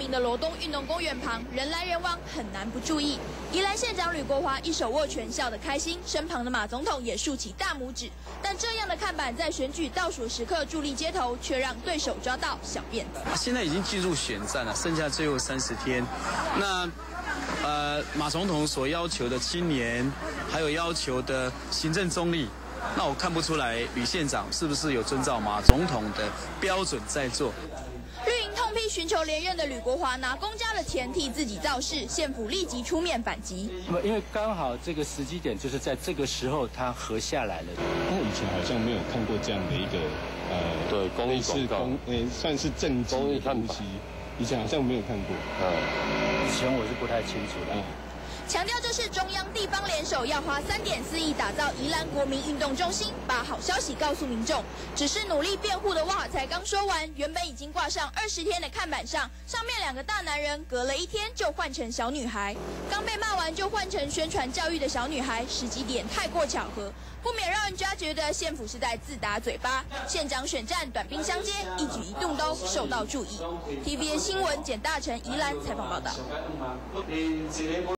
名的罗东运动公园旁，人来人往，很难不注意。宜兰县长吕国华一手握拳，笑得开心，身旁的马总统也竖起大拇指。但这样的看板在选举倒数时刻伫立街头，却让对手抓到小辫子。 现在已经进入选战了，剩下最后30天。那马总统所要求的青年，还有要求的行政中立。 那我看不出来，吕县长是不是有遵照马总统的标准在做？ 绿营痛批寻求连任的吕国华拿公家的钱替自己造势，县府立即出面反击。 因为刚好这个时机点就是在这个时候，他合下来了。 那以前好像没有看过这样的一个对公益广告， 算是政绩的东西，以前好像没有看过。 以前我是不太清楚的。 强调这是中央地方联手，要花3.4亿打造宜兰国民运动中心，把好消息告诉民众。只是努力辩护的话才刚说完，原本已经挂上20天的看板上面2个大男人，隔了1天就换成小女孩。刚被骂完就换成宣传教育的小女孩，时机点太过巧合，不免让人家觉得县府是在自打嘴巴。县长选战短兵相接，一举一动都受到注意。TVN 新闻简大成宜兰采访报道。